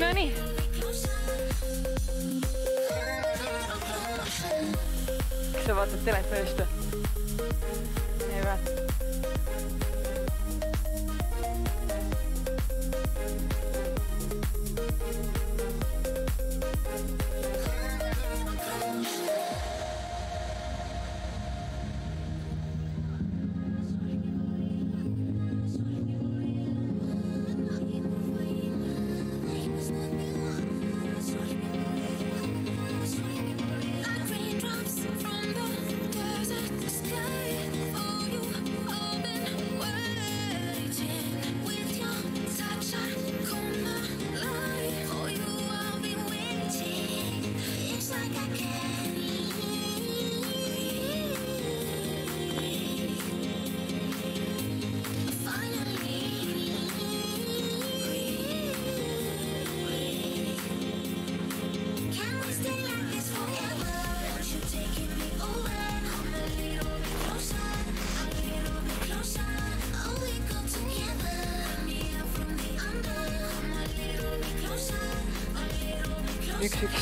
Nonii. Kas sa vaatad telefonist? Ei vaata. Üks.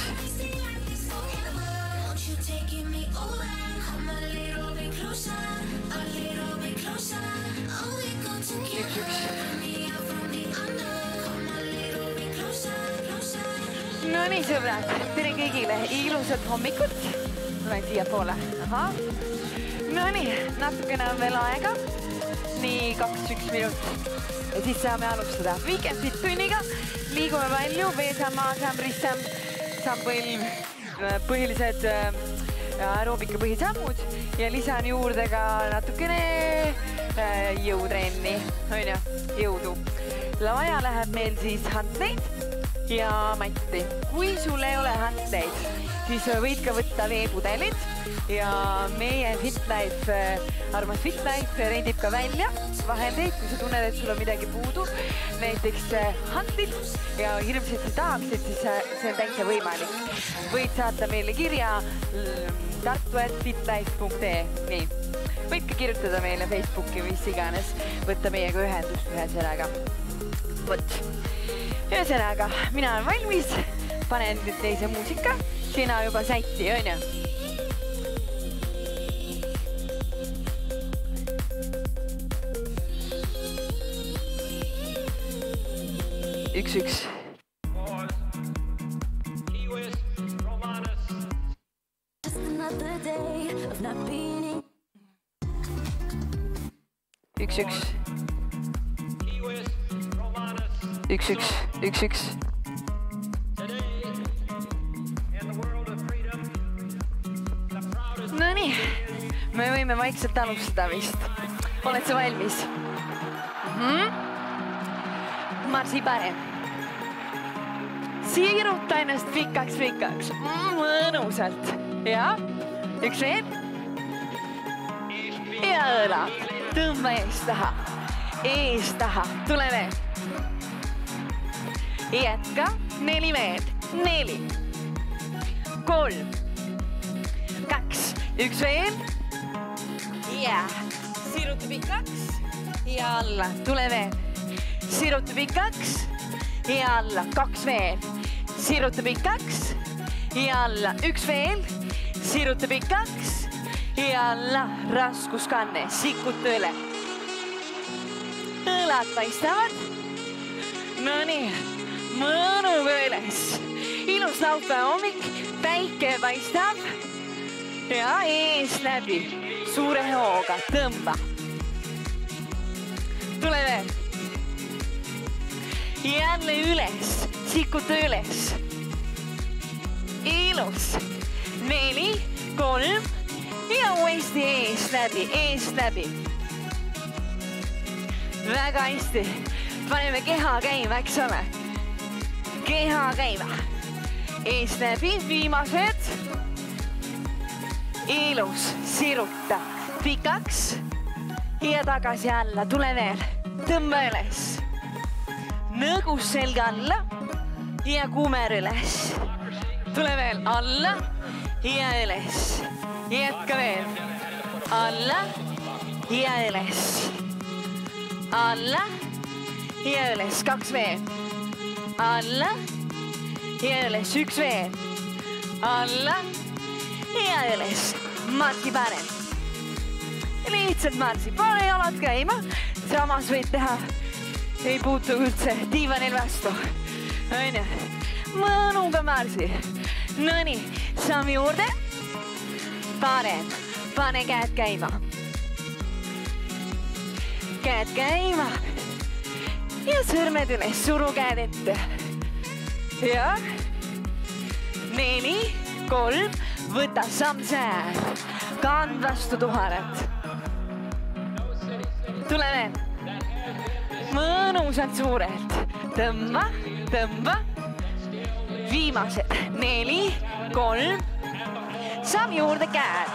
No nii, sõbrad, tere kõigile ilusat hommikut. Tulen siia poole. Aha. No nii, natukene on veel aega. Nii 2-1 minut. Ja siis saame alustada Weekend Fit tunniga. Liigume palju, veesam, maasam, rissam, sampõlv, põhilised aeroobika põhisammud ja lisan juurde ka natukene jõutrenni, on ju, jõudu. Vaja läheb meil siis hantleid ja matti. Kui sul ei ole hantleid, siis võid ka võtta veepudelid ja meie FitLife, armas FitLife rendib ka välja vahendeid, kui sa tunned, et sul on midagi puudu, näiteks hantlid ja hirmsasti tahaksid, siis see on täitsa võimalik. Võid saata meile kirja tartu@fitlife.ee. Nii, võid ka kirjutada meile Facebooki või mis iganes, võtta meiega ühendust ühesõnaga. Võt. Ühesõnaga, mina olen valmis, panen nüüd teise muusika, sina juba sätti, on ju? Üks. Üks. No nii, me võime vaikselt alustada vist. Oled sa valmis? Marsi parem. Siiruta ennast pikaks. Mõnusalt. Ja, üks veel. Ja õlad. Tõmba eest taha. Tule veel. Jätka. 4 veel. 4. 3. 2. Üks veel. Ja. Siiruta pikaks. Ja alla. Tule veel. Siruta pikaks ja alla. 2 veel. Siruta pikaks ja alla. 1 veel. Siruta pikaks ja alla. Raskuskanne. Sikuta üle. Õlad paistavad. No nii. Mõnuga üles. Ilus laupäeva hommik. Päike paistab. Ja ees läbi. Suure hooga. Tõmba. Tule veel. Jälle üles, sikuta üles. Ilus. 4, 3 ja uuesti eest läbi. Väga hästi. Paneme keha käima, eks ole. Keha käima. Eest läbi, viimased. Ilus, siruta. Pikaks ja tagasi alla. Tule veel. Tõmba üles. Nõgus selga alla ja kumer üles. Tule veel alla ja üles. Jätka veel. Alla ja üles. Alla ja üles. 2 veel. Alla ja üles, üks veel. Alla ja üles, marsi parem. Lihtsalt marsi, pane jalad käima. Samas võid teha, ei puutu üldse diivanil vastu. Aine, mõnuga marsi. Nõni, samm juurde. Parem, pane käed käima. Käed käima. Ja sõrmed üles, suru käed ette. Ja 4, 3, võta samm säär. Kand vastu tuharat. Tule veel. Mõnusalt suurelt. Tõmba, tõmba. Viimased. 4, 3. Samm juurde käed.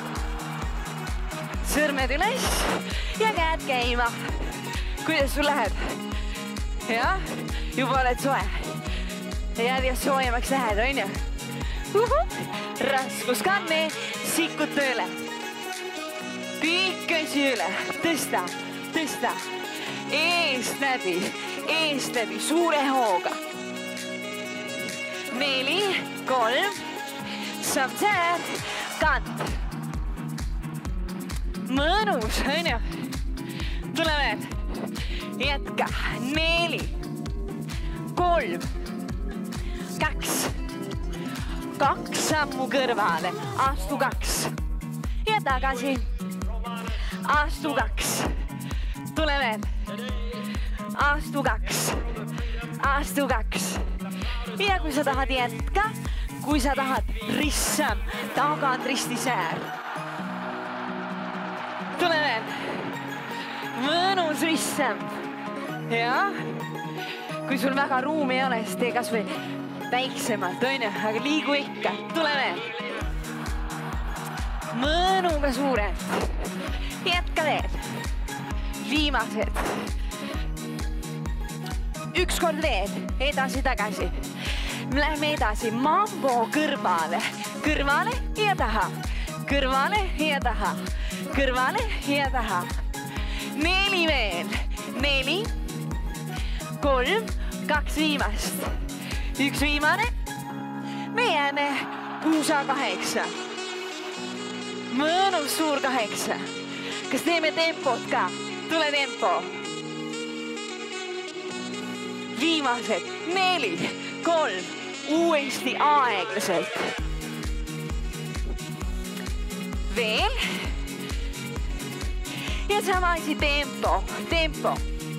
Sõrmed üles ja käed käima. Kuidas sul läheb? Ja, juba oled soe. Ja soojemaks lähed, on ju? Raskuskanne, sikuta üle. Kõik käsi üle, tõsta, tõsta. Eest läbi, suure hooga. 4, 3, samm säär, kand. Mõnus, on ju? Tule veel. Jätka. 4, 3, 2. 2 sammu kõrvale. Astu 2. Ja tagasi. Astu 2. Tule veel. Astu 2. Astu 2. Ja kui sa tahad jätka, kui sa tahad rissam, tagant risti säär. Tule veel. Mõnus rissam. Ja kui sul väga ruumi ei ole, siis tee kas või väiksemalt, on ju, aga liigu ikka. Tule veel. Mõnuga suurelt. Jätka veel. Viimased. Üks kord veel. Edasi, tagasi. Lähme edasi. Mambo kõrvale. Kõrvale ja taha. Kõrvale ja taha. Kõrvale ja taha. 4 veel. 4, 3, 2 viimast. Üks viimane. Me jääme puusa 8. Mõnus suur 8. Kas teeme tempot ka? Tule tempo. Viimased. 4, 3. Uuesti aeglaselt. Veel. Ja sama asi tempo. Tempo.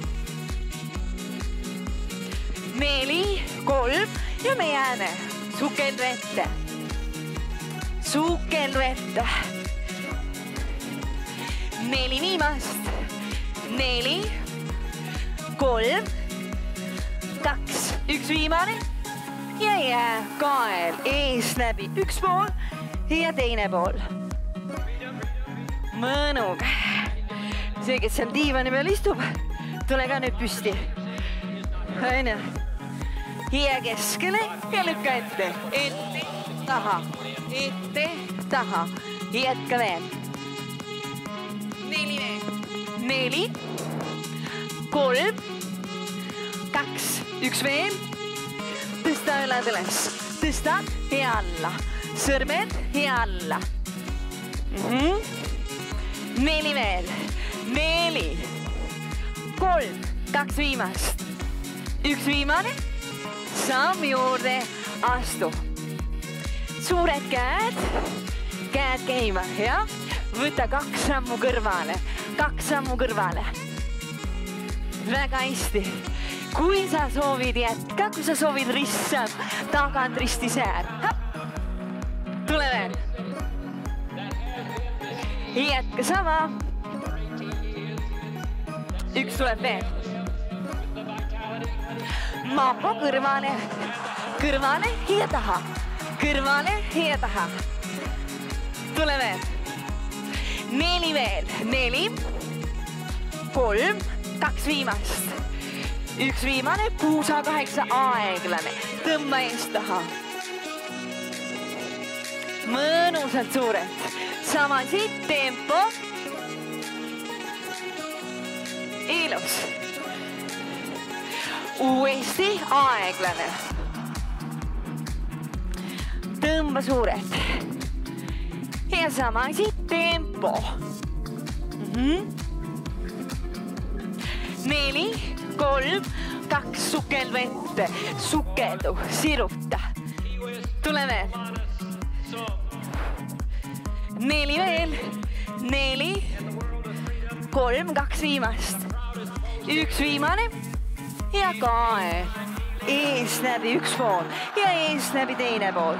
4, 3 ja me jääme sukeldu ette. Sukeldu ette. 4 viimast. 4, 3, 2. Üks viimane. Ja jää kael eest läbi. Üks pool ja teine pool. Mõnuga. See, kes seal diivani peal istub, tule ka nüüd püsti. Aine. Ja keskele ja lükka ette. Ette, taha. Ette, taha. Jätka veel. 4 veel. 4, 3, 2. Üks veel. Tõsta üled üles. Tõstad ja alla. Sõrmed ja alla. 4 veel. 4, 3, 2 viimast. Üks viimane. Samm juurde. Astu. Suured käed. Käed käima, jah? Võta 2 sammu kõrvale. 2 sammu kõrvale. Väga hästi. Kui sa soovid jätka, kui sa soovid rissam, tagant risti säär. Tule veel. Jätka sama. Üks tuleb veel. Mambo kõrvale. Kõrvale ja taha. Kõrvale ja taha. Tule veel. 4 veel. 4, 3, 2 viimast. Üks viimane, puusa 8, aeglane. Tõmba eest taha. Mõnusalt suurelt. Sama siit, tempo. Ilus. Uuesti aeglane. Tõmba suurelt. Ja sama asi tempo. 4, 3, 2, sukeldu ette. Sukeldu, siruta. Tule veel. 4 veel. 4, 3, 2 viimast. 1 viimane. Ja kae. Ees läbi üks pool ja ees läbi teine pool.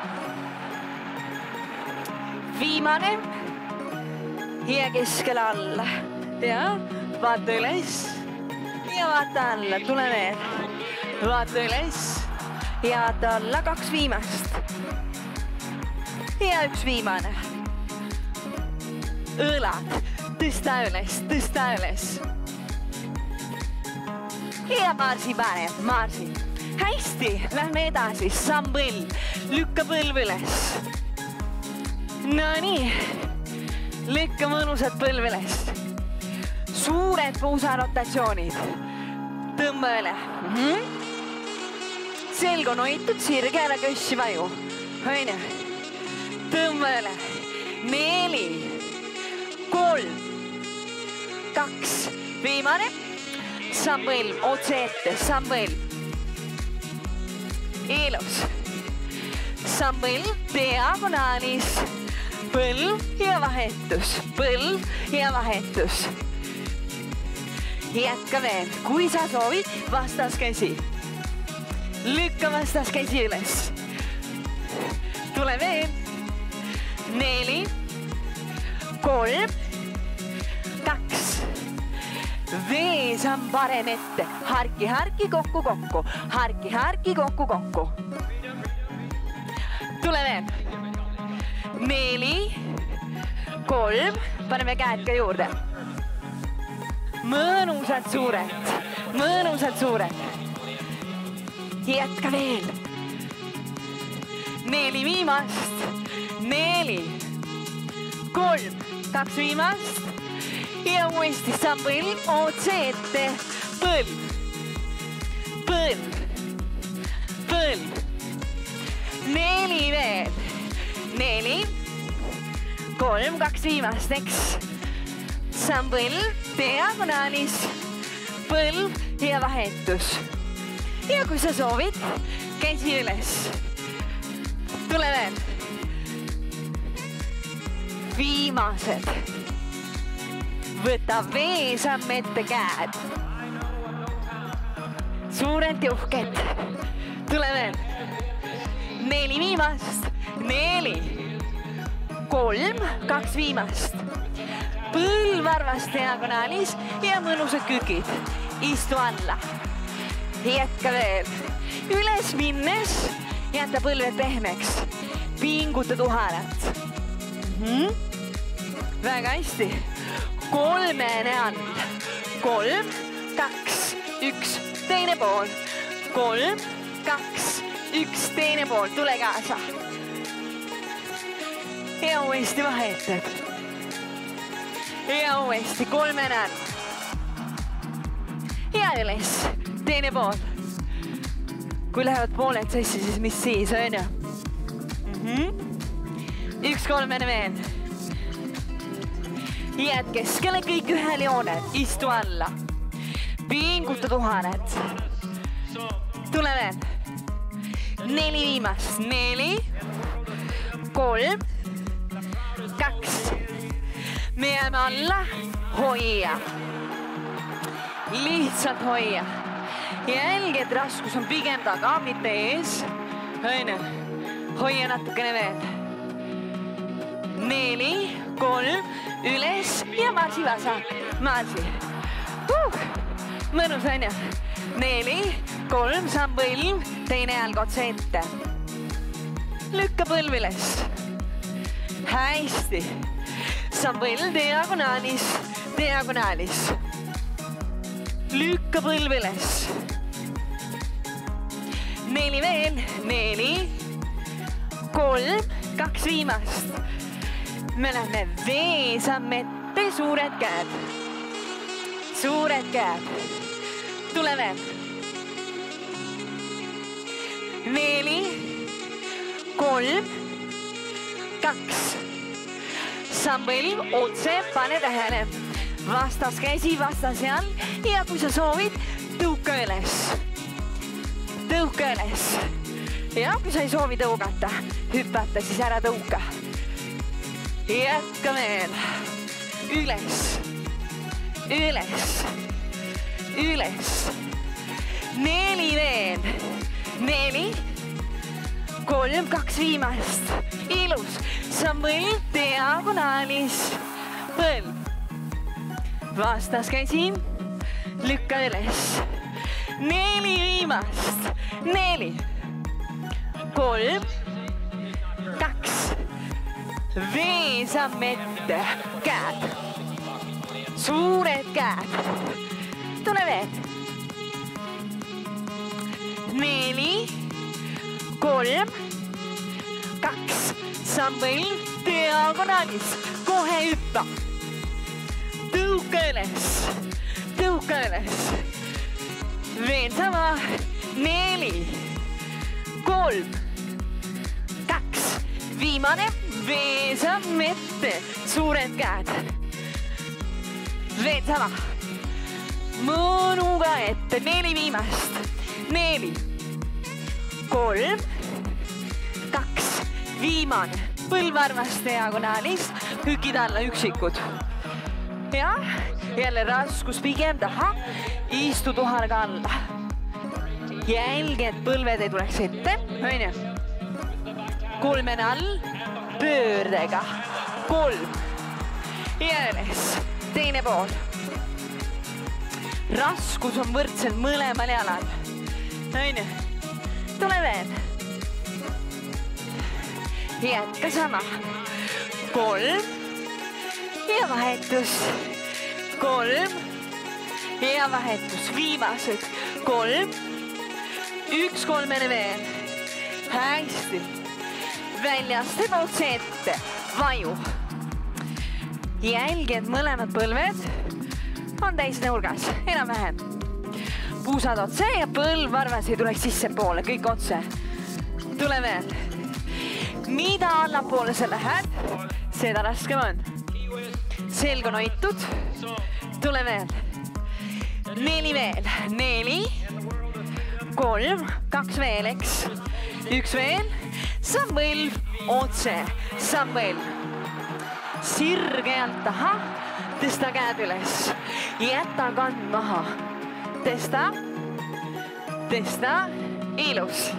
Viimane. Ja keskel alla. Ja vaata üles. Ja vaata alla. Tule veel. Vaata üles. Ja vaata alla. 2 viimast. Ja 1 viimane. Õlad. Tõsta üles. Tõsta üles. Ja marsi pane, marsi. Hästi, lähme edasi, samm põlv, lükka põlv üles. No nii, lükka mõnusad põlv üles. Suured puusarotatsioonid. Tõmba üle. Selg on hoitud, sirge ära kössi vaju. Õine. Tõmba üle. 4, 3, 2, viimane. Samm põlv, otse ette, samm põlv. Ilus. Samm põlv, diagonaalis. Põlv ja vahetus, põlv ja vahetus. Jätka veel, kui sa soovid, vastaskäsi. Lükka vastaskäsi üles. Tule veel. 4, 3, 2. Vees on parem ette. Harki, harki, kokku, kokku. Harki, harki, kokku, kokku. Tule veel. 4, 3. Paneme käed ka juurde. Mõnusad suured. Mõnusad suured. Jätka veel. 4 viimast. 4, 3, 2 viimast. Ja uuesti samm põlv, otse ette, põlv, põlv, põlv. 4 veel. 4, 3, 2 viimast, eks. Samm põlv, diagonaalis, põlv ja vahetus. Ja kui sa soovid, käsi üles. Tule veel. Viimased. Võta veesamm ette käed. Suurelt ja uhked. Tule veel. 4 viimast. 4, 3, 2 viimast. Põlvarvas diagonaalis ja mõnusad kükid. Istu alla. Jätka veel. Üles minnes jäta põlved pehmeks. Pinguta tuharat. Väga hästi. 3 all. 3, 2, 1, teine pool. 3, 2, 1, teine pool. Tule kaasa. Ja uuesti vahetad. Ja uuesti 3 all. Ja üles. Teine pool. Kui lähevad pooled sassi, siis mis siis on ju? 1 3 veel. Jääd keskele kõik ühel joonel. Istu alla. Pinguta tuhanet. Tule veel. 4 viimast. 4, 3, 2. Me jääme alla. Hoia. Lihtsalt hoia. Jälgi, et raskus on pigem taga, mitte ees. Hoia natukene veel. 4, 3, üles ja marsi vasak. Marsi. Mõnus on ju. 4, 3, samm põlv, teine jalg otse ette. Lükka põlv üles. Hästi. Samm põlv diagonaalis, diagonaalis. Lükka põlv üles. 4 veel. 4, 3, 2 viimast. Me lähme veesamm ette, suured käed. Suured käed. Tule veel. 4, 3, 2. Sammõlv otse, pane tähele. Vastas käsi, vastas jalg ja kui sa soovid, tõuka üles. Tõuka üles. Ja kui sa ei soovi tõugata, hüpata, siis ära tõuka. Jätka veel. Üles. Üles. Üles. 4 veel. 4, 3, 2 viimast. Ilus. Sammõlv diagonaalis. Põlv. Vastas käsi. Lükka üles. 4 viimast. 4, 3, 2. Veesamm ette. Käed. Suured käed. Tule veel. 4, 3, 2. Sammõlv diagonaalis. Kohe hüppa. Tõuka üles. Tõuka üles. Veel sama. 4, 3, 2. Viimane. Veesamm ette. Suured käed. Veel sama. Mõnuga ette. 4 viimast. 4, 3, 2. Viimane. Põlvarvas diagonaalis. Hükid alla üksikud. Ja jälle raskus pigem taha. Istu tuharga alla. Jälgi, et põlved ei tuleks ette. Õnne. 3 all. Pöördega. 3. Ja üles. Teine pool. Raskus on võrdselt mõlemal jalal. Õnne. Tule veel. Jätka sama. 3. Ja vahetus. 3. Ja vahetus. Viimased. 3. 1 kolmene veel. Hästi. Väljast otse ette. Vaju. Jälgi, et mõlemad põlved on täis nurgas. Enam-vähem. Puusad otse ja põlvarvas ei tuleks sisse poole. Kõik otse. Tule veel. Mida allapoole sa lähed, seda raskem on. Selg on hoitud. Tule veel. 4 veel. 4, 3, 2 veel, eks. 1 veel. Sammõlv otse. Sammõlv. Sirge alt taha. Tõsta käed üles. Jäta kand maha. Tõsta. Tõsta. Ilus.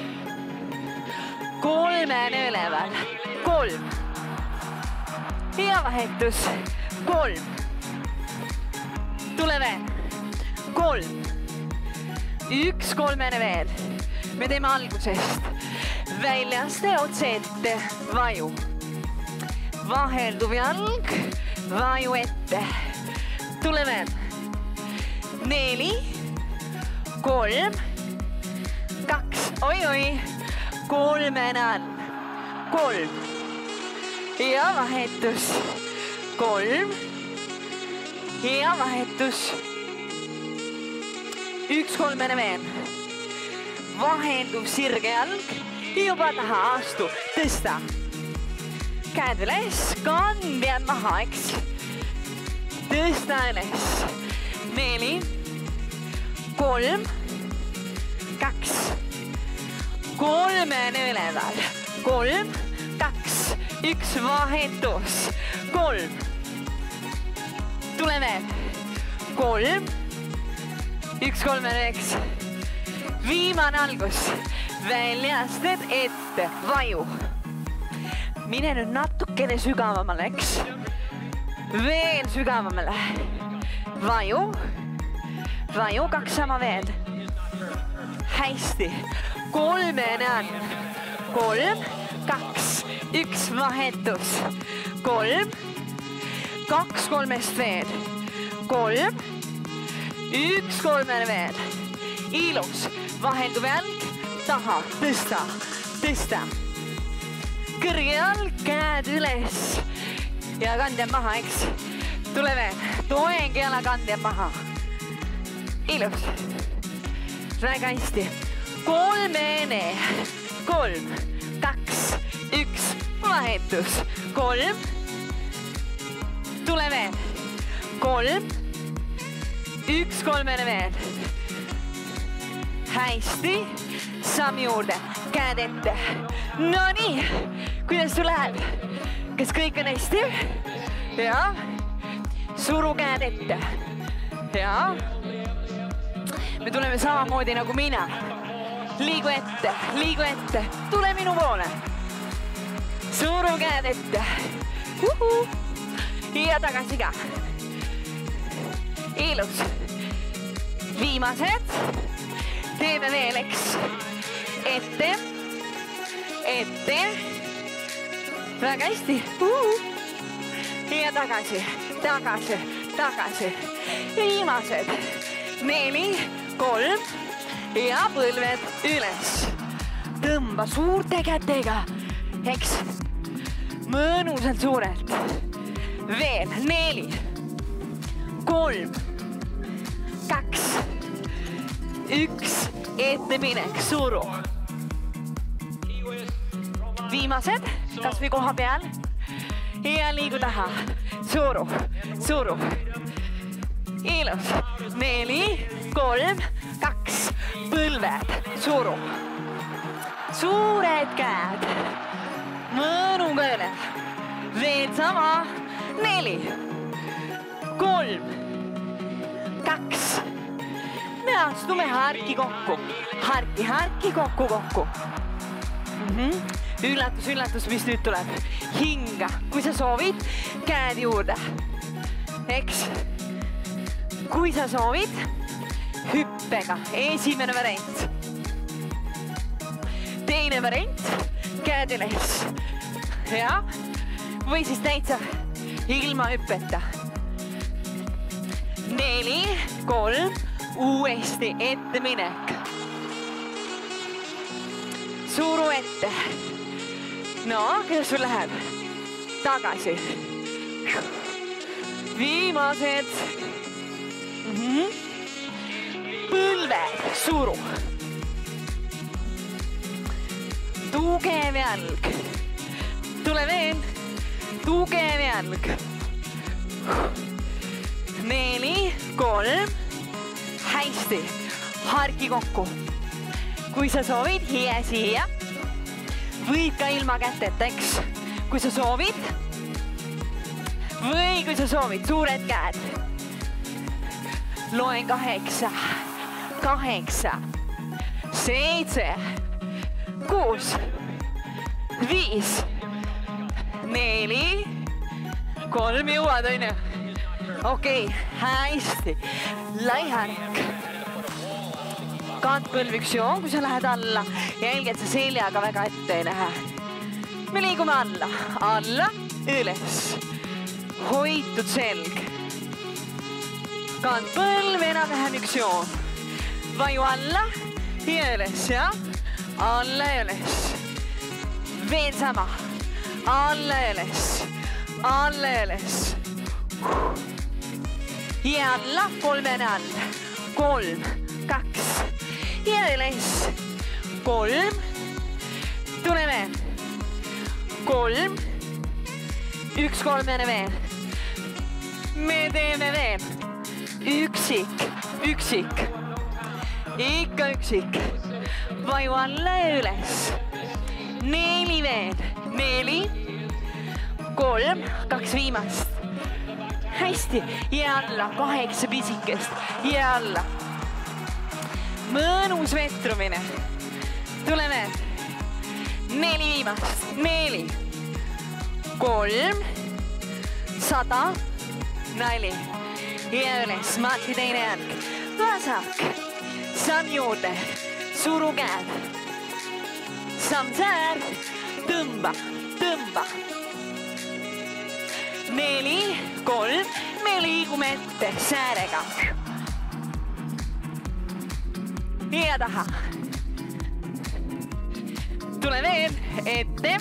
3 üleval. 3. Ja vahetus. 3. Tule veel. 3. 1 kolmene veel. Me teeme algusest. Väljaste otse ette. Vaju. Vahelduv jalg. Vaju ette. Tule veel. 4, 3, 2. Oi-oi. 3 all. 3. Ja vahetus. 3. Ja vahetus. 1 kolmene veel. Vahenduv sirge jalg. Juba taha astu. Tõsta. Käed üles. Kand jääb maha, eks. Tõsta üles. 4, 3, 2. 3 üleval. 3, 2, 1 vahetus. 3. Tule veel. 3, 1 kolmene, eks. Viimane algus. Väljasted ette. Vaju. Mine nüüd natukene sügavamale, eks. Veel sügavamale. Vaju. Vaju. 2 sama veel. Hästi. 3 on. 3, 2, 1 vahetus. 3, 2 kolmest veel. 3, 1 kolmene veel. Ilus. Vahenduv jalg. Taha. Tõsta. Tõsta. Kõrge jalg. Käed üles. Ja kand jääb maha, eks. Tule veel. Toeng jala kand jääb maha. Ilus. Väga hästi. 3, 3, 2, 1, vahetus, 3, tule veel, 3, 1, 3 veel. Hästi, samm juurde, käed ette. No nii, kuidas sul läheb? Kas kõik on hästi? Ja, suru käed ette. Ja, me tuleme samamoodi nagu mina. Liigu ette, tule minu poole. Suru käed ette. Ja tagasi ka. Ilus. Viimased. Teeme veel, eks. Ette. Väga hästi. Ja tagasi. Viimased. 4, 3 ja põlved üles. Tõmba suurte kätega, eks. Mõnusalt suurelt. Veel 4, 3, 2, 1, etteminek, suru. Viimased, kas või koha peal. Ja liigu taha, suru. Ilus. 4, 3, 2, põlved, suru. Suured käed. Mõnuga üle. Veel sama. 4, 3, 2. Me astume harki kokku. Harki kokku. Üllatus, mis nüüd tuleb. Hinga, kui sa soovid, käed juurde. Eks? Kui sa soovid, hüppega. Esimene variant. Teine variant, käed üles. Ja, või siis täitsa ilma hüppeta. 4, 3, uuesti etteminek. Suru ette. No, kuidas sul läheb? Tagasi. Viimased. Põlved, suru. Tugev jalg. Tule veel. Tugev jalg. 4, 3. Hästi. Harki kokku. Kui sa soovid, hie siia. Võid ka ilma käteta, eks? Kui sa soovid. Või kui sa soovid, suured käed. Loen 8, 7, 6, 5, 4, 3 jõuad, on ju? Okei, hästi. Laihark. Kantpõlviksjoon, kui sa lähed alla. Jälgi, et sa seljaga väga ette ei lähe. Me liigume alla, üles. Hoitud selg. Kantpõlv, enam-vähem üks joon. Vaju alla ja üles, ja? Alla ja üles. Veel sama. Alla ja üles. Alla ja üles. Ja alla, 3 all. 3, 2. Ja üles. 3. Tule veel. 3. 1, 3 veel. Me teeme veel. Üksik. Ikka üksik. Vaju alla ja üles. 4 veel. 4. 3. 2 viimast. Hästi. Ja alla. 8 pisikest. Ja alla. Mõnus vetrumine. Tule veel. 4 viimast. 4. 3. 100. 4. Ja üles. Mati teine jalg. Vasak. Samm juurde. Suru käed. Samm säär. Tõmba. 4, 3. Me liigume ette säärega. Ja taha. Tule veel ette.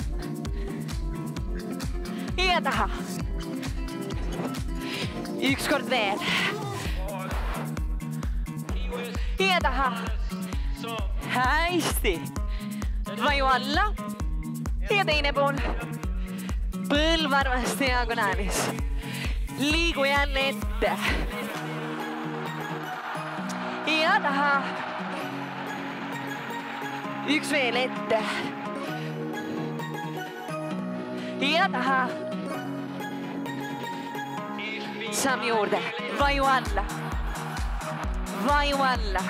Ja taha. Üks kord veel. Ja taha. Hästi. Vaju alla. ja teine pool. Põlvarvas diagonaalis. Liigu jälle ette. Ja taha. Üks veel ette. Ja taha. Samm juurde. Vaju alla. Vaju alla.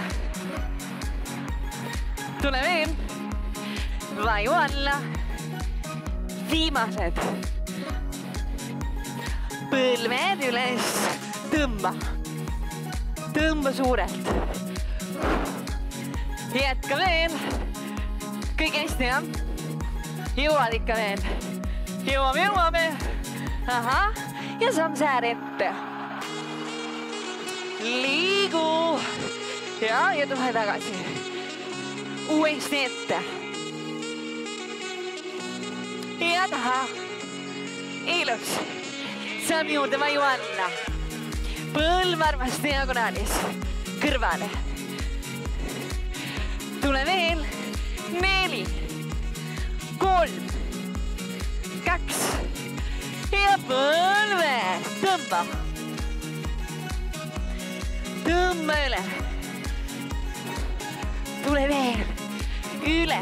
Tule veel. Vaju alla. Viimased. Põlved üles. Tõmba. Tõmba suurelt. Jätka veel. Kõik hästi, jah? Jõuad ikka veel. Jõuame. Aha. Ja samm säär ette. Liigu. Ja tule tagasi. Uuesti ette. Ja taha. Ilus. Samm juurde, vaju alla. Põlvarvas diagonaalis. Kõrvale. Tule veel. 4, 3, 2 ja põlve. Tõmba. Tõmba üle. Tule veel. Üle.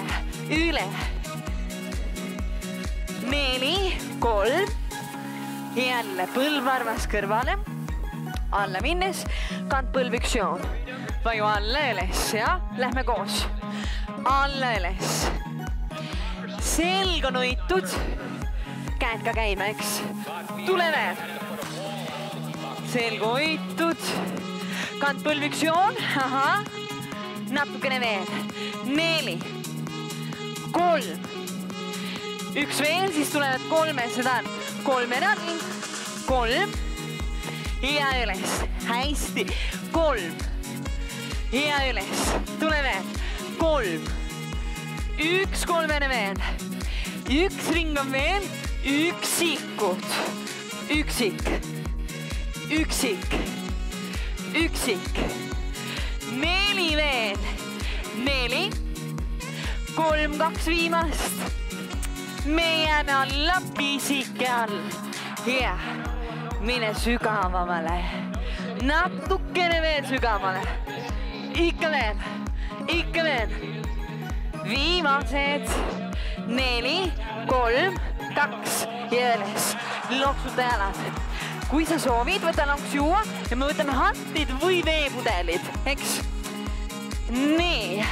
4, 3. Jälle põlvarvas kõrvale. Alla minnes. Kantpõlvüksjoon. Vaju alla üles ja lähme koos. Alla üles. Selg on hoitud. Käed ka käima, eks? Tule veel. Selg hoitud. Kantpõlvüksjoon. Aha. Natukene veel. 4, 3. Üks veel, siis tulevad 3. Seda on 3 all. 3. Ja üles. Hästi. 3. Ja üles. Tule veel. 3. Üks kolmene veel. Üks ring on veel. Üksikud. Üksik. Üksik. Üksik. 4 veel. 4. 3, 2 viimast. Me jääme alla, pisike all. Ja. Mine sügavamale. Natukene veel sügavamale. Ikka veel. Ikka veel. Viimased. 4, 3, 2 ja üles. Loksuta jalad. Kui sa soovid, võta lonks juua ja me võtame hantid või veepudelid, eks? Nii.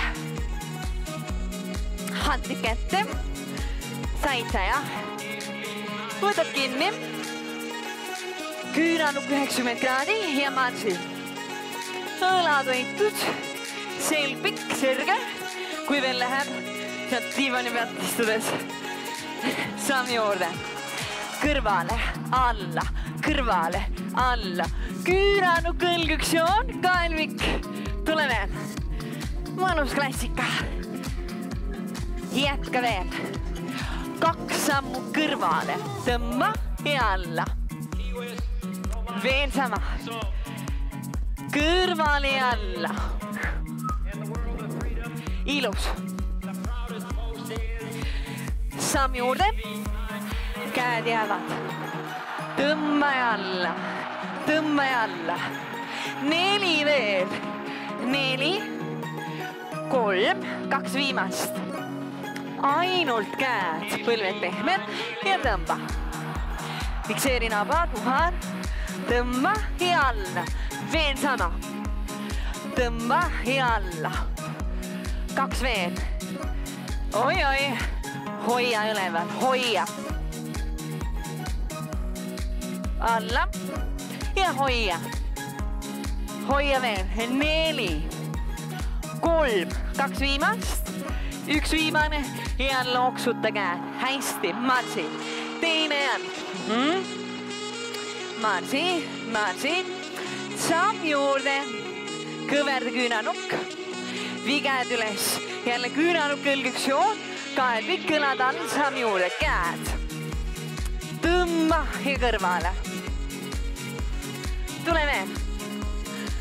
Hantid kätte. Said sa, jah? Võtad kinni. Küünanukk 90 kraadi ja matsi. Õlad hoitud. Selg pikk, sirge. Kui veel läheb, saad diivani pealt istudes. Samm juurde. Kõrvale, alla, kõrvale, alla. Küünanukk õlgüksjoon, kaelvik. Tule veel. Mõnus klassika. Jätka veel. 2 sammu kõrvale. Tõmba ja alla. Veel sama. Kõrvale ja alla. Ilus. Samm juurde. Käed jäävad. Tõmba ja alla. Tõmba ja alla. 4 veel. 4, 3, 2 viimast. Ainult käed. Põlved pehmed ja tõmba. Fikseeri naba, puhar. Tõmba ja alla. Veel sama. Tõmba ja alla. 2 veel. Oi. Hoia üleval. Hoia. Alla. Ja hoia. Hoia veel. 4, 3, 2 viimast. 1 viimane. Ja loksuta käed. Hästi. Marsi. Teine jalg. Marsi. Samm juurde. Kõverda küünanukk. Vii käed üles. Jälle küünanukk õlgüksjoon. Kaed pikk, kõlad all, samm juurde. Käed. Tõmba ja kõrvale. Tule veel.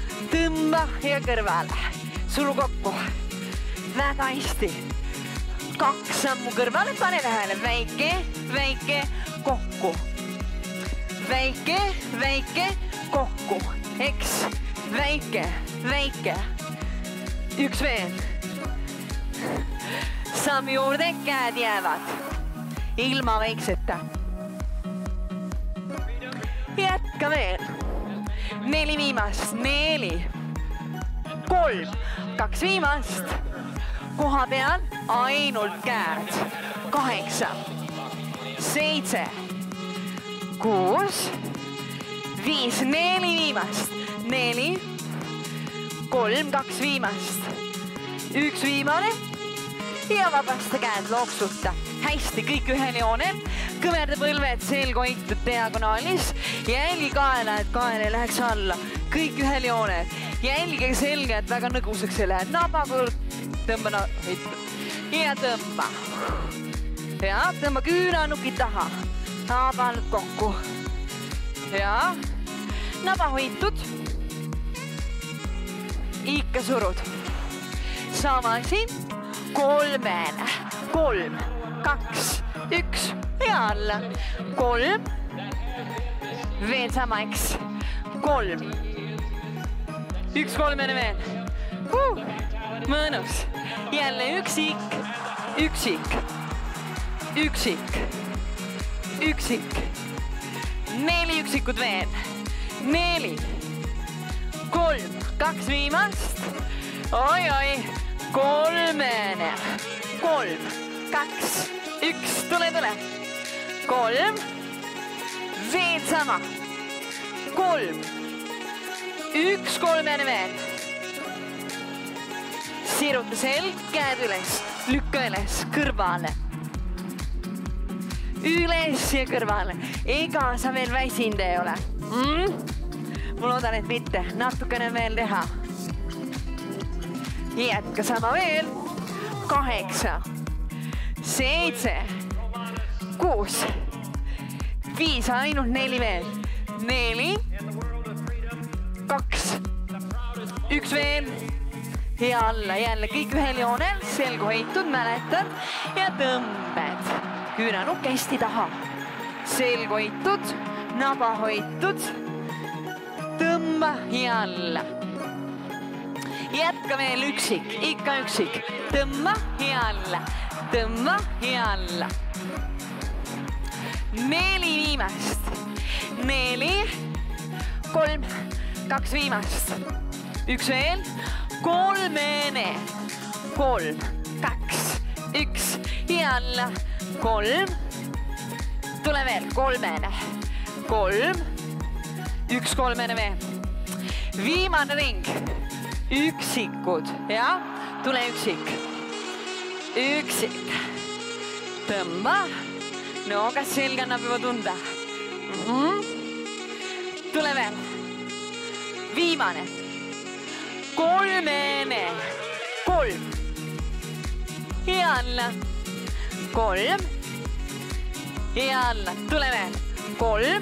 Tõmba ja kõrvale. Sulu kokku. Väga hästi. 2 sammu kõrvale, pane tähele, väike, väike, kokku. Väike, väike, kokku, eks, väike, väike. 1 veel. Samm juurde, käed jäävad. Ilma väikseta. Jätka veel. 4 viimast, 4, 3, 2 viimast. Koha peal ainult käed. 8, 7, 6, 5, 4 viimast. 4, 3, 2 viimast. 1 viimane. Ja vabasta käed, looksuta. Hästi, kõik ühel joonel. Kõverda põlved, selg hoitud diagonaalis. Jälgi kaela, et kael ei läheks alla. Kõik ühel joonel. Jälgi selge, et väga nõguseks ei lähe. Nabakõrg, tõmba hoitud. Ja tõmba. Ja tõmba küünanukid taha. Naba nüüd kokku. Ja naba hoitud. Ikka surud. Sama asi. 3, 3, 2, 1 ja alla. 3. Veel sama, eks. 3. 1 kolmene veel. Mõnus. Jälle üksik, üksik, üksik, üksik. 4 üksikut veel. 4, 3, 2 viimast. Oi. Kolmene. 3, 2, 1. Tule. 3. Veel sama. 3. 1 kolmene veel. Siruta selg, käed üles. Lükka üles, kõrvale. Üles ja kõrvale. Ega sa veel väsinud ei ole. Ma loodan, et mitte. Natukene veel teha. Jätka sama veel. 8, 7, 6, 5, ainult 4 veel. 4, 2, 1 veel. Ja alla jälle kõik ühel joonel, selg hoitud, mäletad. Ja tõmbed. Küünanukk hästi taha. Selg hoitud, naba hoitud. Tõmba ja alla. Jätka veel üksik, ikka üksik. Tõmba ja alla, tõmba ja alla. 4 viimast. 4, 3, 2 viimast. 1 veel. Kolmene. 3, 2, 1 ja alla. 3. Tule veel, kolmene. 3, 1 kolmene veel. Viimane ring. Üksikud, ja? Tule üksik. Üksik. Tõmba. No, kas selg annab juba tunda? Tule veel. Viimane. Kolmene. 3. Ja alla. 3. Ja alla. Tule veel. 3.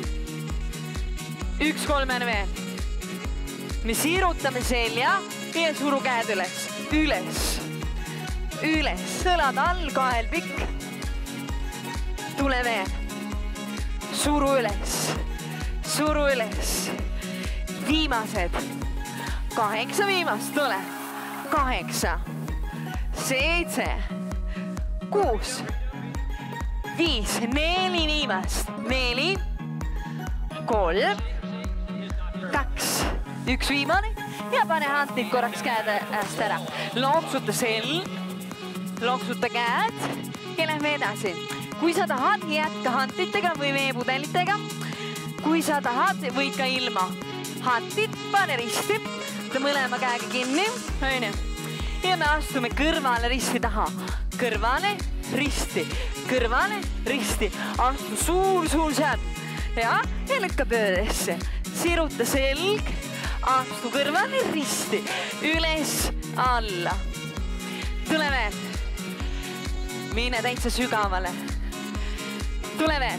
1 kolmene veel. Me siirutame selja ja suru käed üles. Üles. Üles. Sõlad all, kael pikk. Tule veel. Suru üles. Suru üles. Viimased. 8 viimast. Tule. 8, 7, 6, 5, 4 viimast. 4, 3, 2, 1 viimane ja pane hantid korraks käed äärest ära. Looksuta selg, looksuta käed ja lähme edasi. Kui sa tahad, jätka hantitega või veepudelitega. Kui sa tahad, võid ka ilma. Hantid, pane risti, mõlema käega kinni. Ja me astume kõrvale risti taha. Kõrvale, risti, kõrvale, risti. Astu suur säpp. Ja lükka pöödesse. Siruta selg. Astu kõrvale, risti, üles, alla. Tule veel. Mine täitsa sügavale. Tule veel.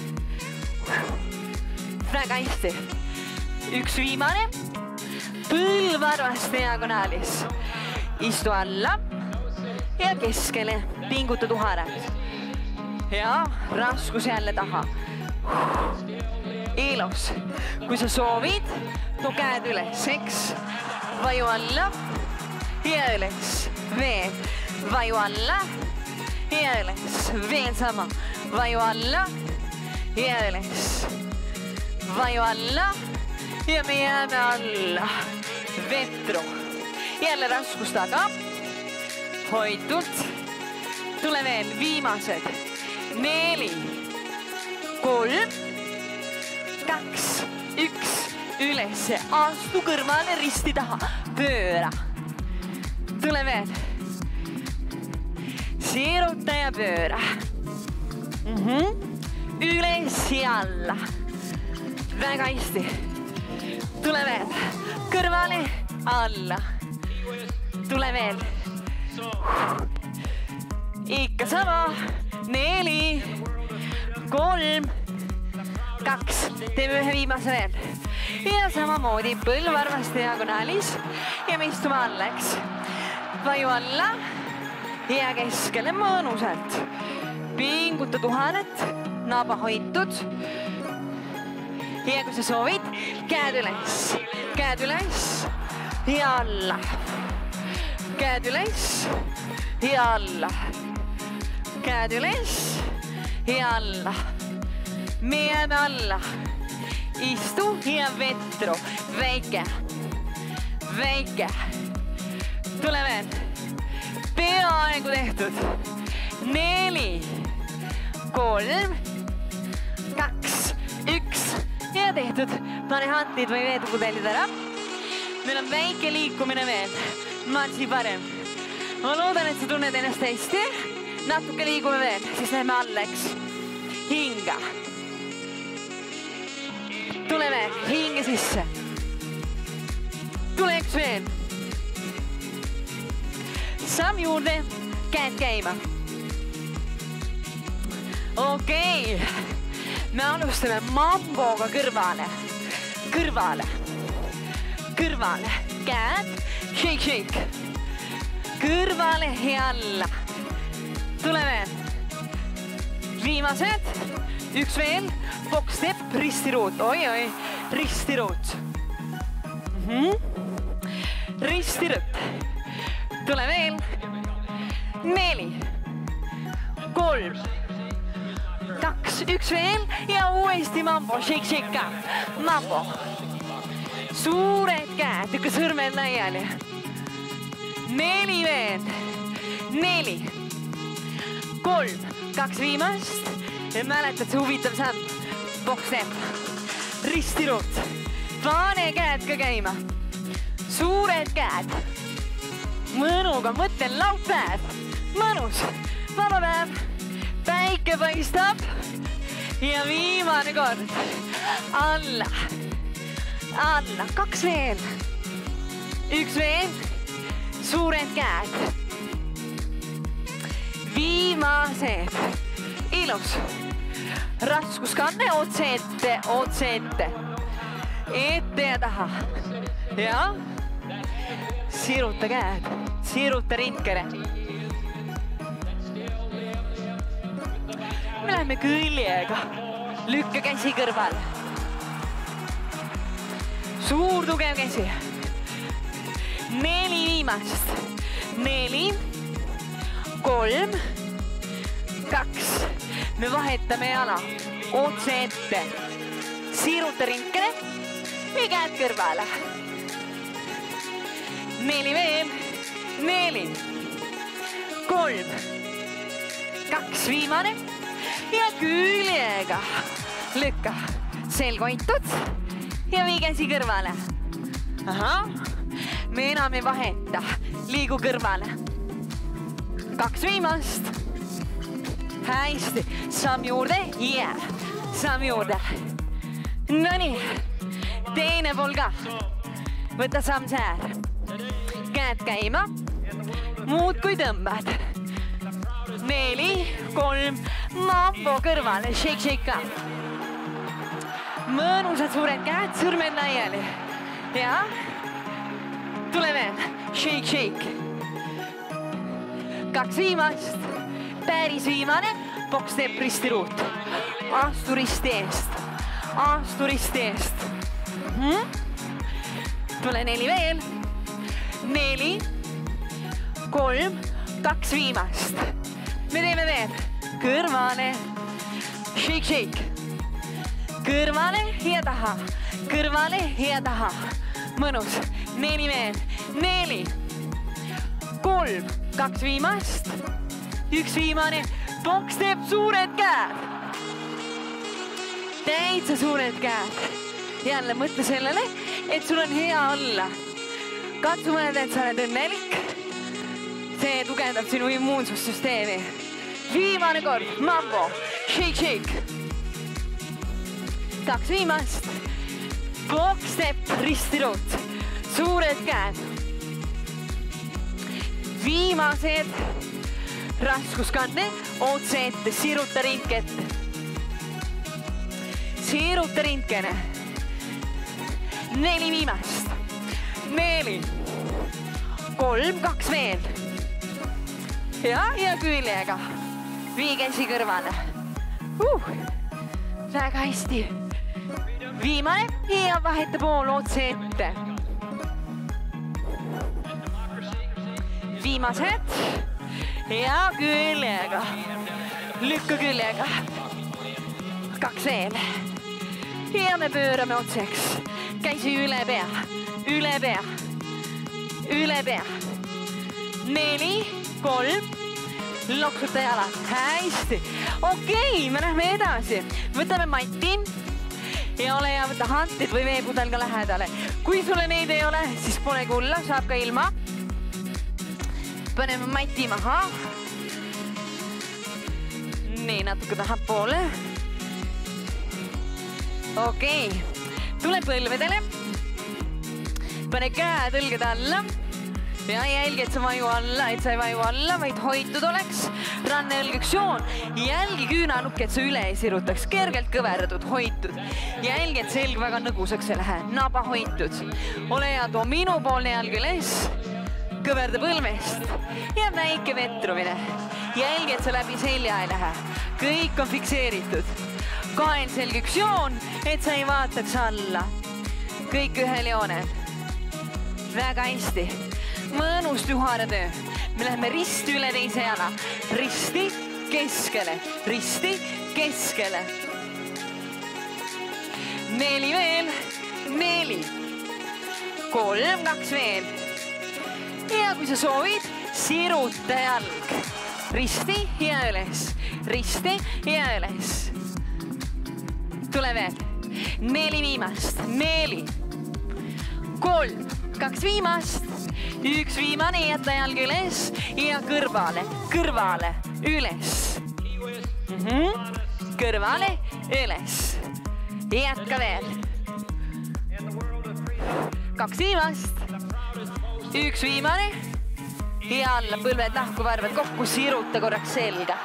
Väga hästi. 1 viimane. Põlvarvas diagonaalis. Istu alla. ja keskele, pinguta tuharat. Ja raskus jälle taha. Ilus. Kui sa soovid, too käed üles, eks? Vaju alla ja üles. Veel. Vaju alla ja üles. Veel sama. Vaju alla ja üles. Vaju alla ja me jääme alla. Vetru. Jälle raskus taga. Hoitult. Tule veel. Viimased. 4, 3, 2, 1. Üles. Astu kõrvale, risti taha. Pööra. Tule veel. Siruta ja pööra. Üles ja alla. Väga hästi. Tule veel. Kõrvale, alla. Tule veel. Ikka sama. 4, 3, 2. Teeme ühe viimase veel. Ja samamoodi põlvarvas diagonaalis. Ja me istume alla, eks? Vaju alla. Ja keskele mõnusalt. Pinguta tuhanet. Naba hoitud. Ja kui sa soovid, käed üles. Käed üles. Ja alla. Käed üles. Ja alla. Käed üles ja alla. Me jääme alla. Istu ja vetru. Väike. Väike. Tule veel. Peaaegu tehtud. 4, 3, 2, 1 ja tehtud. Pane handid või veepudelid ära. Meil on väike liikumine veel. Matsi parem. Ma loodan, et sa tunned ennast hästi. Natuke liigume veel, siis läheme alla, eks? Hinga. Tule veel, hinge sisse. Tule üks veel. Samm juurde, käed käima. Okei. Me alustame mamboga kõrvale. Kõrvale. Kõrvale. Käed, shake, shake. Kõrvale ja alla. Tule veel. Viimased. Üks veel. Box step, ristiruut. Oi. Ristiruut. Ristiruut. Tule veel. 4, 3, 2, üks veel. Ja uuesti mambo. Shake, shake ka. Mambo. Suured käed. Tükka sõrmed laiali. 4 veel. 4. 3, 2 viimast. Ja mäletad see huvitav samm. Box step. Ristiruut. Pane käed ka käima. Suured käed. Mõnuga, mõtlen laudpäev. Mõnus. Vaba päev. Päike paistab. Ja viimane kord. Alla. Alla. 2 veel. 1 veel. Suured käed. Viimased. Ilus. Raskuskanne otse ette, otse ette. Ette ja taha. Ja. Siruta käed. Siruta rindkere. Me läheme küljega. Lükka käsi kõrval. Suur tugev käsi. 4 viimast. 4, 3, 2. Me vahetame jala. Otse ette. Siruta rindkene. Ja käed kõrvale. 4 veel. 4, 3, 2 viimane. Ja küljega. Lükka. Selg hoitud. Ja vii käsi kõrvale. Ahah. Me enam ei vaheta. Liigu kõrvale. 2 viimast. Hästi. Samm juurde. Yeah. Samm juurde. Nonii. Teine pool ka. Võta samm säär. Käed käima. Muud kui tõmbad. 4, 3. Mambo kõrvale. Shake, shake ka. Mõnusad suured käed. Sõrmed laiali. Ja. Tule veel. Shake, shake. 2 viimast. Päris viimane. Box step risti ruut. Astu risti eest. Astu risti eest. Tule 4 veel. 4, 3, 2 viimast. Me teeme veel. Kõrvale. Shake, shake. Kõrvale ja taha. Kõrvale ja taha. Mõnus. 4 veel. 4, 3, 2 viimast. 1 viimane. Box teeb suured käed. Täitsa suured käed. Jälle mõtle sellele, et sul on hea olla. Katsu mõelda, et sa oled õnnelik. See tugevdab sinu immuunsussüsteemi. Viimane kord. Mambo. Shake, shake. 2 viimast. Box step, ristiruut. Suured käed. Viimased. Raskuskanne. Otse ette. Siruta rindke ette. Siruta rindkene. 4 viimast. 4. 3, 2 veel. Ja küljega. Vii käsi kõrvale. Väga hästi. Viimane ja vaheta pool otse ette. Viimased ja küljega. Lükka küljega. 2 veel. Ja me pöörame otseks. Käsi üle pea. Üle pea. Üle pea. 4, 3. Loksuta jalad. Hästi. Okei, me lähme edasi. Võtame mati. Ja ole hea, võta hantid või veepudel ka lähedale. Kui sulle neid ei ole, siis pole kulla, saab ka ilma. Paneme mati maha. Nii, natuke tahapoole. Okei. Tule põlvedele. Pane käed õlgede alla. Ja jälgi, et sa vaju alla, et sa ei vaju alla, vaid hoitud oleks. Ranne õlgüksjoon. Jälgi küünanukk, et sa üle ei sirutaks. Kergelt kõverdatud, hoitud. Jälgi, et selg väga nõgusaks ei lähe. Naba hoitud. Ole hea, too minu poolne jalg üles. Kõverda põlmest. Ja väike vetrumine. Jälgi, et sa läbi selja ei lähe. Kõik on fikseeritud. Kaelselgüksjoon, et sa ei vaataks alla. Kõik ühel joonel. Väga hästi. Mõnus tüharatöö. Me läheme risti üle teise jala. Risti keskele. Risti keskele. 4 veel. 4. 3, 2 veel. Ja kui sa soovid, siruta jalg. Risti ja üles. Risti ja üles. Tule veel. 4 viimast. 4. 3. 2 viimast. 1 viimane, jätta jalg üles ja kõrvale, kõrvale, üles. Kõrvale, üles. Jätka veel. 2 viimast. 1 viimane. Ja alla, põlved lahku, varvad kokku, siruta korraks selga.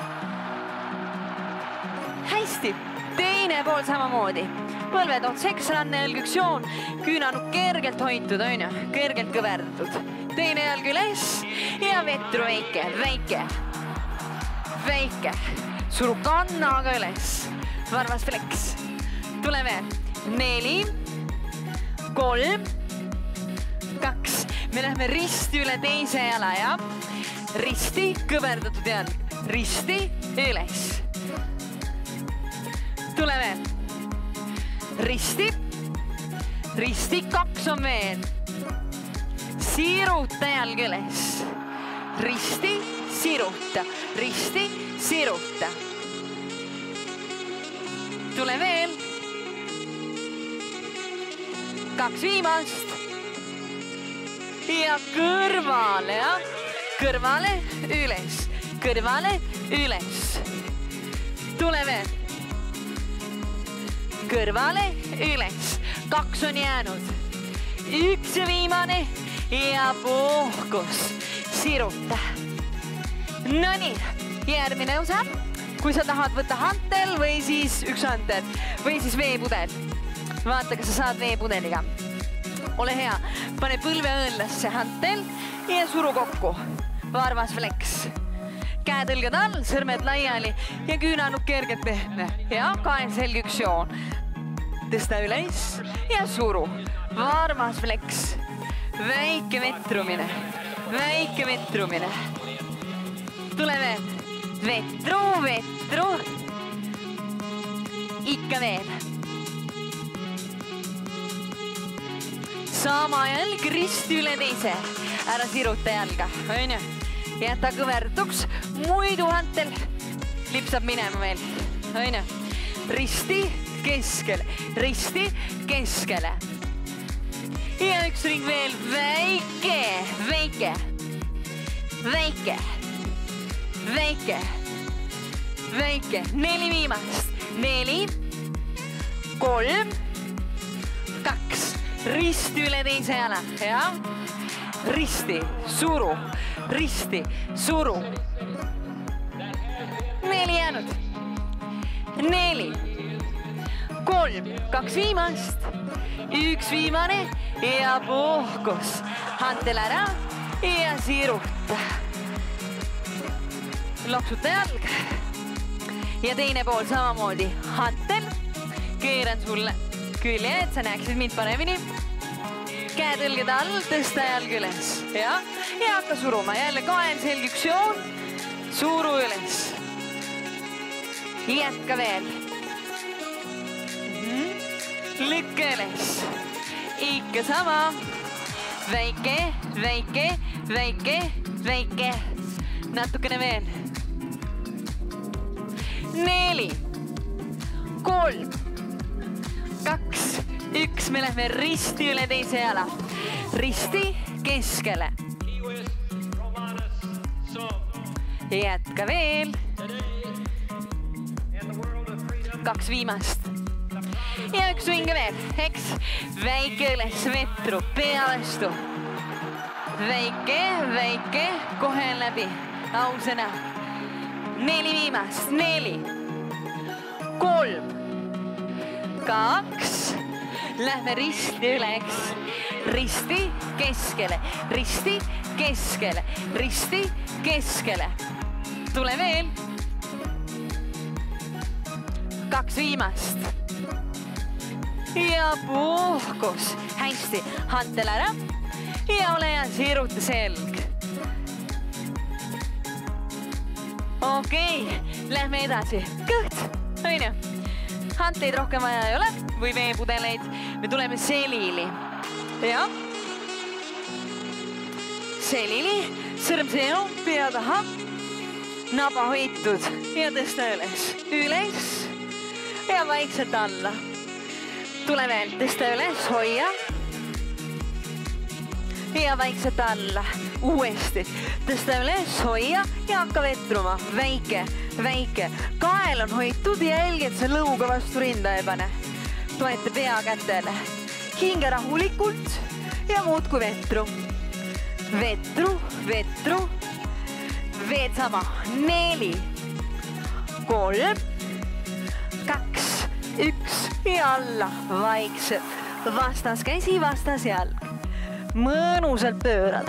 Hästi. Teine pool samamoodi. Põlved otseks, ranne õlgüksjoon. Küünanukk kergelt hoitud, on ju? Kergelt kõverdatud. Teine jalg üles ja vetru väike, väike. Väike. Suru kannaga üles. Varvas flex. Tule veel. 4, 3, 2. Me lähme risti üle teise jala, ja? Risti, kõverdatud jalg. Risti, üles. Tule veel. Risti. Risti, 2 on veel. Siruta jalg üles. Risti, siruta. Risti, siruta. Tule veel. 2 viimast. Ja kõrvale, ja? Kõrvale, üles. Kõrvale, üles. Tule veel. Kõrvale, üles. 2 on jäänud. 1 ja viimane ja puhkus. Siruta. Nonii, järgmine osa. Kui sa tahad võtta hantel või siis 1 hantel või siis veepudel. Vaata, kas sa saad veepudeliga. Ole hea, pane põlve õõnlasse hantel ja suru kokku. Varvas flex. käed õlgade all, sõrmed laiali ja küünanud kergelt pehme. Ja kaenselg üks joon. Tõsta üles ja suru. Varmas fleks. Väike vetrumine. Väike vetrumine. Tule veel. Vetru, vetru. Ikka veel. Sama jalg risti üle teise. Ära siruta jalga. Jäta kõverduks. Muidu hantel lipsab minema veel. Risti keskele. Risti keskele. Ja üks ring veel. Väike, väike. Väike. Väike. Väike. 4 viimast. 4, 3, 2. Risti üle teise jala. Ja? Risti, suru. Risti, suru. 4 jäänud. 4, 3, 2 viimast. 1 viimane ja puhkus. Hantel ära ja siruta. Loksuta jalg. Ja teine pool samamoodi. Hantel. Keeran sulle külje, et sa näeksid mind paremini. Käed õlgade all, tõsta jalg üles. Ja hakka suruma. Jälle kaenselg üks joon. Suru üles. Jätka veel. Lükka üles. Ikka sama. Väike, väike, väike, väike. Natukene veel. 4, 3, 2, 1. Me lähme risti üle teise jala. Risti keskele. Jätka veel. 2 viimast. Ja 1 vinge veel. Eks väike üles vetru. Pea vastu. Väike, väike. Kohe läbi. Ausõna. 4 viimast. 4, 3, 2. Lähme risti üle, eks. Risti keskele. Risti keskele. Risti keskele. Tule veel. 2 viimast. Ja puhkus. Hästi. Hantel ära. Ja ole hea, siruta selg. Okei, lähme edasi. Kõht. Hantleid rohkem vaja ei ole. Või veepudeleid. Me tuleme selili. Ja. Selili. Sõrm seenu. Pea taha. Naba hoitud. Ja tõsta üles. Üles. Ja vaikselt alla. Tule veel. Tõsta üles. Hoia. Ja vaikselt alla. Uuesti. Tõsta üles, hoia ja hakka vetruma. Väike, väike. Kael on hoitud ja jälgi, et sa lõuga vastu rinda ei pane. Toeta pea kätele. Hinge rahulikult ja muudku vetru. Vetru, vetru. Veed sama. 4, 3, 2, 1 ja alla. Vaikselt. Vastas käsi, vastas jalg. Mõnusalt pöörad.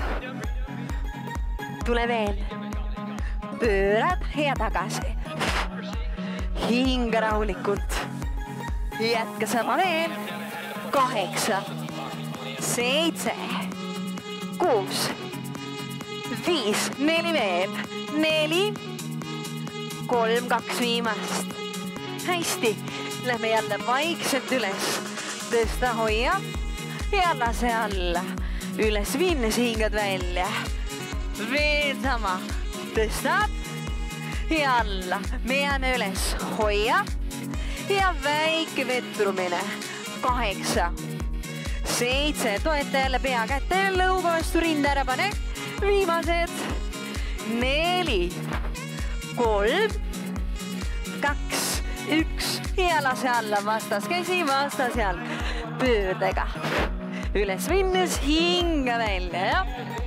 Tule veel. Pöörad ja tagasi. Hinga rahulikult. Jätka sama veel. 8, 7, 6, 5, 4 veel. 4, 3, 2 viimast. Hästi. Lähme jälle vaikselt üles. Tõsta, hoia ja lase alla. Üles minnes hingad välja. Veel sama. Tõstab ja alla. Me jääme üles. Hoia ja väike vetrumine. 8, 7. Toeta jälle pea kätte. Lõuga vastu rinda ära pane. Viimased. 4, 3, 2, 1. Ja lase alla. Vastas käsi, vastas jalg. Pöördega. Üles minnes hinga välja, ja?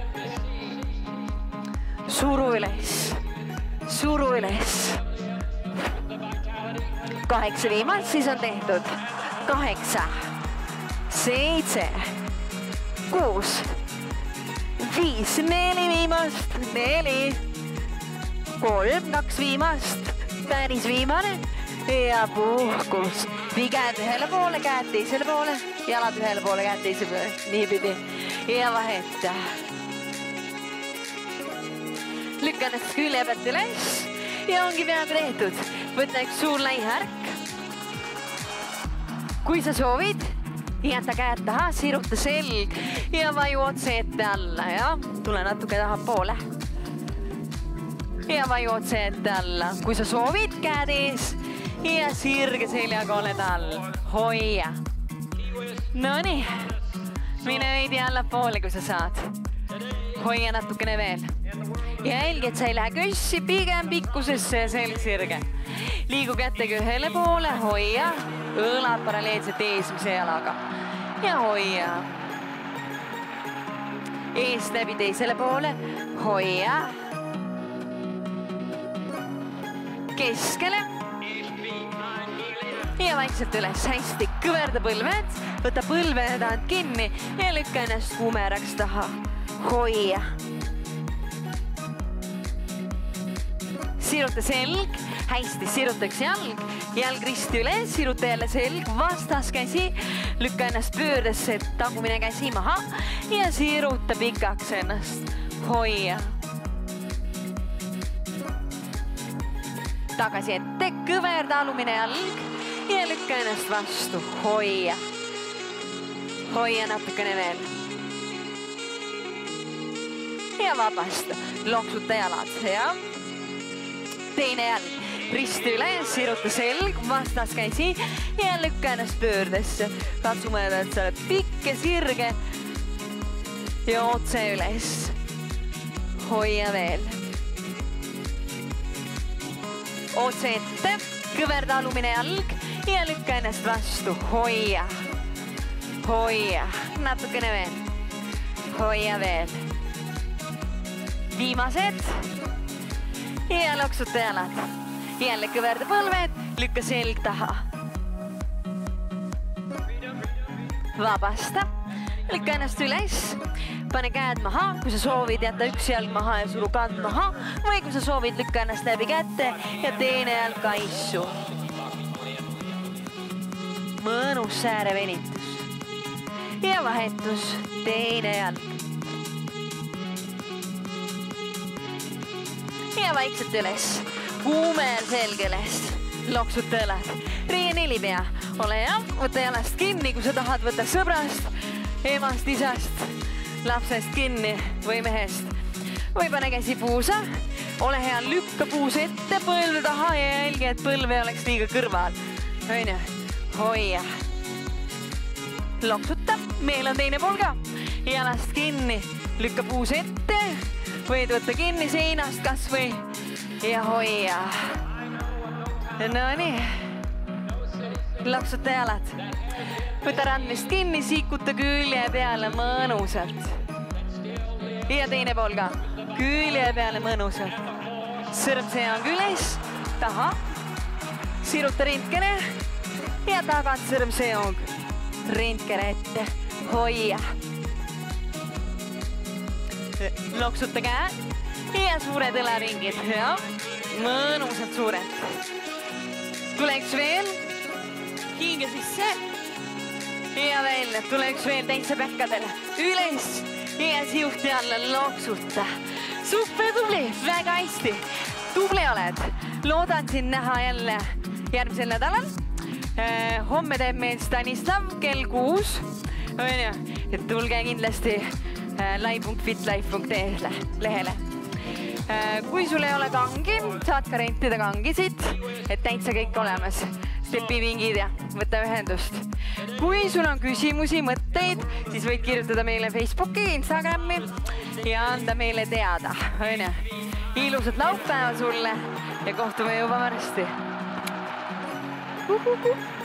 Suru üles. Suru üles. 8 viimast, siis on tehtud. 8, 7, 6, 5, 4 viimast. 4, 3, 2 viimast, päris viimane ja puhkus. Vii käed ühele poole, käed teisele poole, jalad ühele poole, käed teisele poole, niipidi ja vaheta. Lükka ennast külje pealt üles ja ongi peaaegu tehtud. Võta üks suur lai härk. Kui sa soovid, jäta käed taha, siruta selg ja vaju otse ette alla ja tule natuke taha poole. Ja vaju otse ette alla. Kui sa soovid, käed ees ja sirge seljaga oled all. Hoia. Nonii, mine veidi alla poole, kui sa saad. Hoia natukene veel. Ja jälgi, et sa ei lähe kössi, pigem pikkusesse ja selg sirge. Liigu kättega ühele poole, hoia. Õlad paralleelselt eesmise jalaga. Ja hoia. Eest läbi teisele poole, hoia. Keskele. Ja vaikselt üles, hästi, kõverda põlved, võta põlve tahad kinni ja lükka ennast kumeraks taha. Hoia. Siruta selg, hästi, siruta üks jalg, jalg risti üles, siruta jälle selg, vastaskäsi, lükka ennast pöördesse, tagumine käsi maha ja siruta pikaks ennast. Hoia. Tagasi ette, kõverda alumine jalg ja lükka ennast vastu. Hoia. Hoia natukene veel. Ja vabasta, loksuta jalad ja teine jalg, risti üles, siruta selg, vastaskäsi ja lükka ennast pöördesse. Katsu mõelda, et sa oled pikk ja sirge ja otse üles. Hoia veel. Otse ette, kõverda alumine jalg ja lükka ennast vastu. Hoia. Hoia. Natukene veel. Hoia veel. Viimased. Ja loksuta jalad. Jälle kõverda põlved, lükka selg taha. Vabasta. Lükka ennast üles. Pane käed maha. Kui sa soovid, jätta üks jalg maha ja suru kand maha. Või kui sa soovid, lükka ennast läbi kätte ja teine jalg kaissu. Mõnus sääre venitus. Ja vahetus. Teine jalg. Ja vaikselt üles, kuumer selg üles, loksuta õlad, riie nelipea, ole hea, võta jalast kinni, kui sa tahad, võta sõbrast, emast, isast, lapsest kinni või mehest. Või pane käsi puusa, ole hea, lükka puus ette, põlve taha ja jälgi, et põlv ei oleks liiga kõrval. Hoia. Loksuta, meil on teine pool ka, jalast kinni, lükka puus ette. Võid võtta kinni seinast kas või ja hoia. No nii. Loksuta jalad. Võta randmist kinni, sikuta külje peale mõnusalt. Ja teine pool ka. Külje peale mõnusalt. Sõrmseang üles, taha. Siruta rindkene ja tagant sõrmseang. Rindkene ette, hoia. Loksuta käed ja suured õlaringid. Ja mõnusalt suured. Tule üks veel. Hinge sisse. Ja veel. Tule üks veel täitsa päkkadele. Üles ja siuhti alla loksuta. Super tubli. Väga hästi. Tubli oled. Loodan sind näha jälle järgmisel nädalal. Homme teeb meil Stanislav kell 6. Et tulge kindlasti live.fitlife.ee lehele. Kui sul ei ole kangi, saad ka rentida kangisid, et täitsa kõik olemas. Stepivingid ja võta ühendust. Kui sul on küsimusi, mõtteid, siis võid kirjutada meile Facebooki, Instagrami ja anda meile teada. Ilusat laupäeva sulle ja kohtume juba varsti.